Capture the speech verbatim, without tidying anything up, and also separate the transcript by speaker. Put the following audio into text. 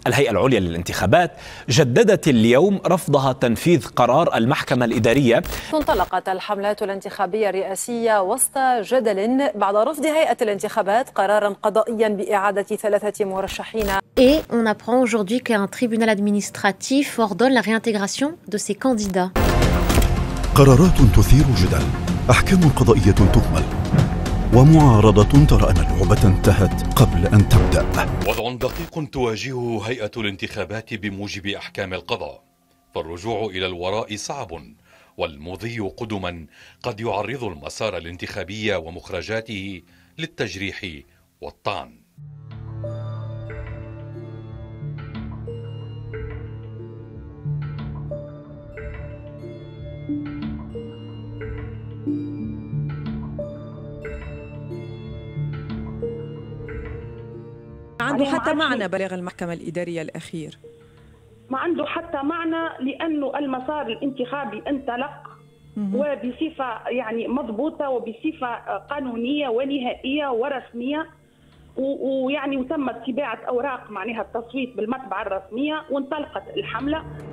Speaker 1: الهيئة العليا للانتخابات جددت اليوم رفضها تنفيذ قرار المحكمة الإدارية.
Speaker 2: انطلقت الحملات الانتخابية الرئاسية وسط جدل بعد رفض هيئة الانتخابات قرارا قضائيا بإعادة ثلاثة مرشحين.
Speaker 3: Et on apprend aujourd'hui qu'un tribunal administratif ordonne la réintégration de ces candidats.
Speaker 4: قرارات تثير جدل، أحكام قضائية تهمل، ومعارضة ترى أن اللعبة انتهت قبل أن تبدأ.
Speaker 5: وضع دقيق تواجهه هيئة الانتخابات بموجب أحكام القضاء، فالرجوع إلى الوراء صعب، والمضي قدما قد يعرض المسار الانتخابي ومخرجاته للتجريح والطعن.
Speaker 6: عنده حتى معنى بلاغ المحكمة الإدارية الأخير؟
Speaker 7: ما عنده حتى معنى لأنه المسار الانتخابي انطلق وبصفة يعني مضبوطة وبصفة قانونية ونهائية ورسمية، ويعني وتم طباعة أوراق معناها التصويت بالمطبعة الرسمية وانطلقت الحملة.